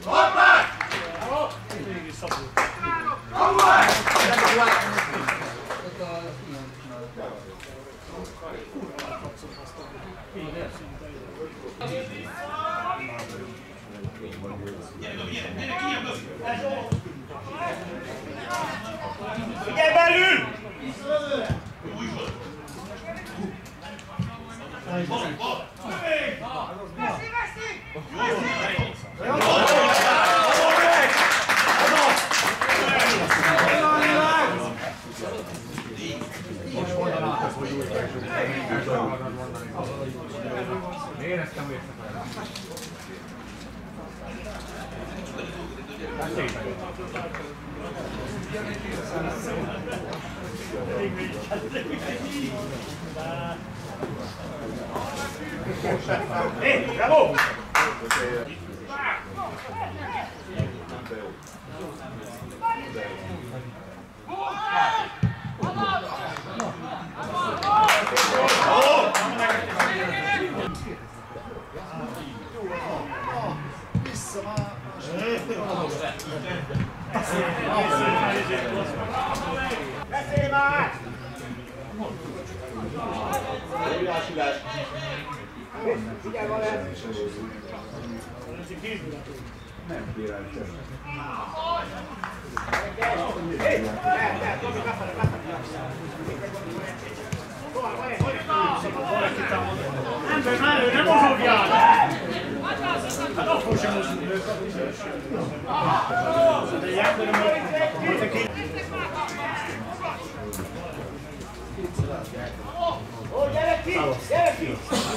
Horvátھ! Kapuvár! Figyelj belül! Hey, bravo! Beszélj már! Figyelj, Valent! Nem kérem sem. Tomi, befele! Ember, már ő nem mozogjál! Hát akkor sem mozogjál! Ó, gyere ki! Gyere ki!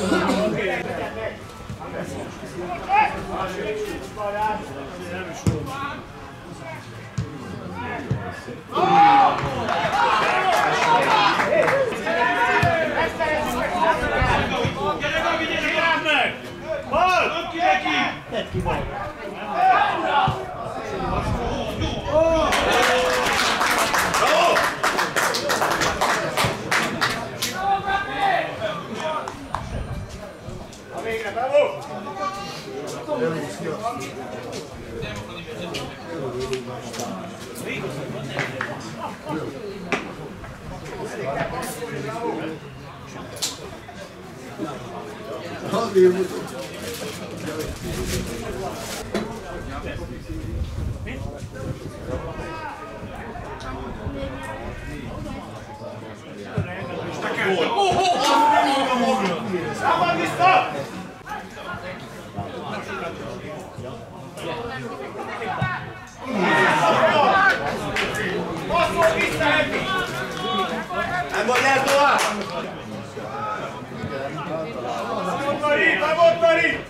Nem vagy el tovább! Nem Tari!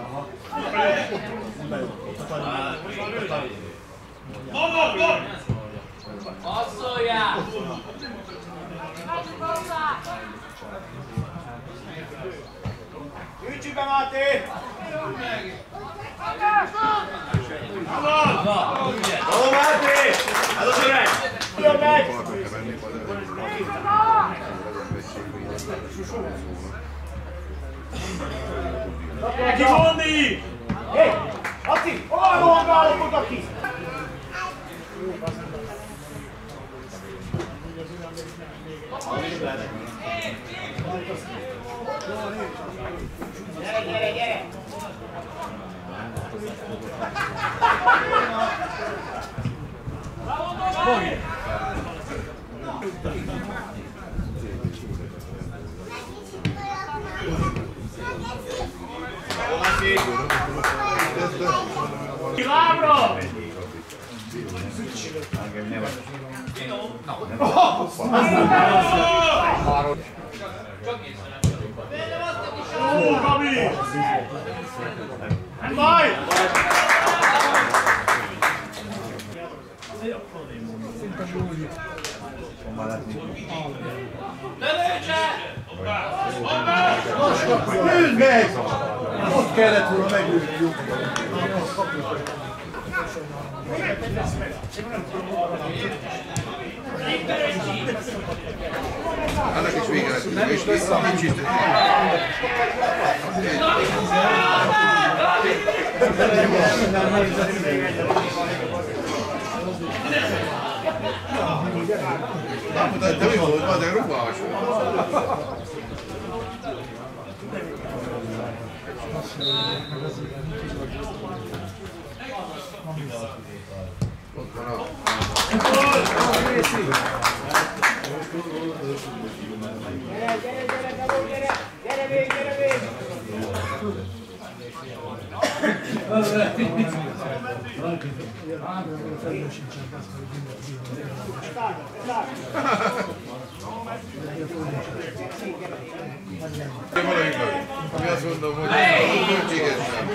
Passzoljál! Gyűjtsük be, Máté! Bravo, Máté! Ez az öreg! Jön meg! Neki Gondi! Hé! Laci! Hol rohangálok oda ki? Gyere, gyere, gyere! Lábra! Ó, Gabi! Baj! Üld meg! Ott kellett volna megültjük. Annak is vége lett, és vissza, nincs itt. De mi volt? Ma de rugalmas volt. Ott van a... Gyere még! Mi azt mondom, hogy költségesen.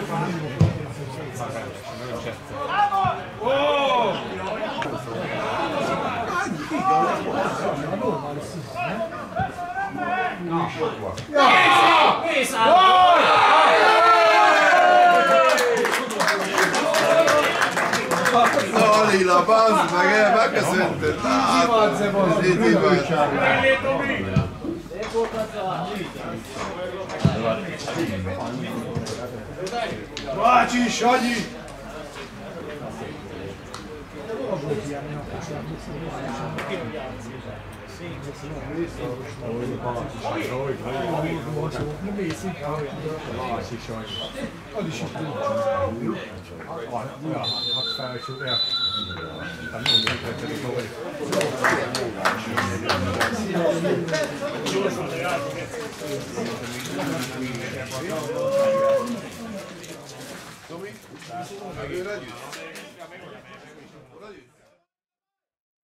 Lila, bazd meg, megköszönted! Ez így imádság! Bácsi, Sanyi! Tomi, megőr együtt?